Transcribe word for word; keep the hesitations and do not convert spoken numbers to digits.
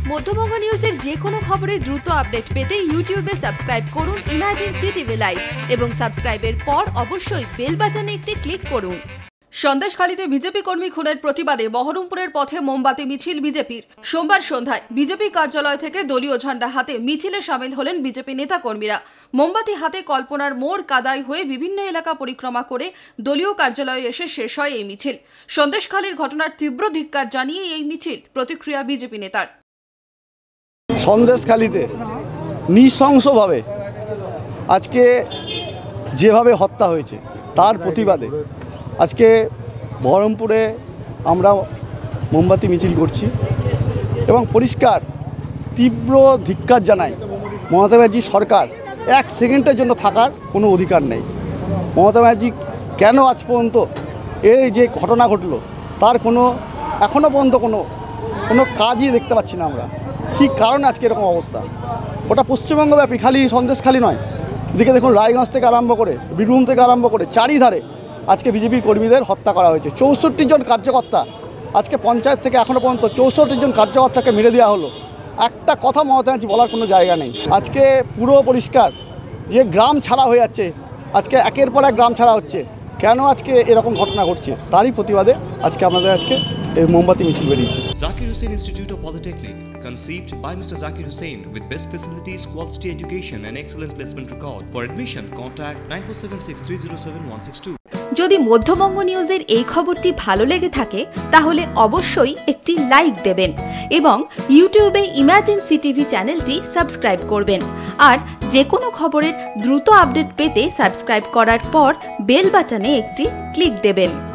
মধ্যবঙ্গ নিউজের যে কোনো খবরের দ্রুত আপডেট পেতে ইউটিউবে সাবস্ক্রাইব করুন ইমাজিন সিটিভি লাইভ এবং সাবস্ক্রাইবের পর অবশ্যই বেল বাটনে একটি ক্লিক করুন। সন্দেশখালীতে বিজেপি কর্মী খুনের প্রতিবাদে বহরমপুরের পথে মোমবাতি মিছিল বিজেপির। সোমবার সন্ধ্যায় বিজেপি কার্যালয় থেকে দলীয় ঝান্ডা হাতে মিছিলে সামিল হলেন বিজেপি নেতা কর্মীরা। মোমবাতি হাতে কল্পনার মোড় কাদাই হয়ে বিভিন্ন এলাকা পরিক্রমা করে দলীয় কার্যালয়ে এসে শেষ হয় এই মিছিল। সন্দেশখালীর ঘটনার তীব্র ধিক্কার জানিয়ে এই মিছিল। প্রতিক্রিয়া বিজেপি নেতার। সন্দেশখালীতে নৃশংসভাবে আজকে যেভাবে হত্যা হয়েছে তার প্রতিবাদে আজকে বহরমপুরে আমরা মোমবাতি মিছিল করছি এবং পরিষ্কার তীব্র ধিক্কার জানাই মমতা ব্যানার্জি সরকার এক সেকেন্ডের জন্য থাকার কোনো অধিকার নেই। মমতা ব্যানার্জি কেন আজ পর্যন্ত এই যে ঘটনা ঘটলো তার কোনো এখনও পর্যন্ত কোনো কোনো কাজই দেখতে পাচ্ছি না আমরা। কী কারণে আজকে এরকম অবস্থা? ওটা পশ্চিমবঙ্গব্যাপী, খালি সন্দেশখালী নয়। এদিকে দেখুন রায়গঞ্জ থেকে আরম্ভ করে বীরভূম থেকে আরম্ভ করে চারিধারে আজকে বিজেপি কর্মীদের হত্যা করা হয়েছে। চৌষট্টি জন কার্যকর্তা আজকে পঞ্চায়েত থেকে এখনও পর্যন্ত চৌষট্টি জন কার্যকর্তাকে মেরে দেওয়া হলো। একটা কথা মমতা ব্যানার্জি বলার কোনো জায়গা নেই। আজকে পুরো পরিষ্কার যে গ্রাম ছাড়া হয়ে যাচ্ছে, আজকে একের পর এক গ্রাম ছাড়া হচ্ছে। কেন আজকে এরকম ঘটনা ঘটছে তারই প্রতিবাদে আজকে আমাদের আজকে এই মোমবাতি মিছিল বেরিয়েছে। Zakir Hussain Institute of Polytechnic, conceived by Mister Zakir Hussain with best facilities, quality education and excellent placement record. For admission, contact nine four seven six three zero seven one six two. যদি মধ্যবঙ্গ নিউজের এই খবরটি ভালো লেগে থাকে তাহলে অবশ্যই একটি লাইক দেবেন এবং ইউটিউবে ইমাজিন সিটিভি চ্যানেলটি সাবস্ক্রাইব করবেন। আর যে কোনো খবরের দ্রুত আপডেট পেতে সাবস্ক্রাইব করার পর বেল বাটনে একটি ক্লিক দেবেন।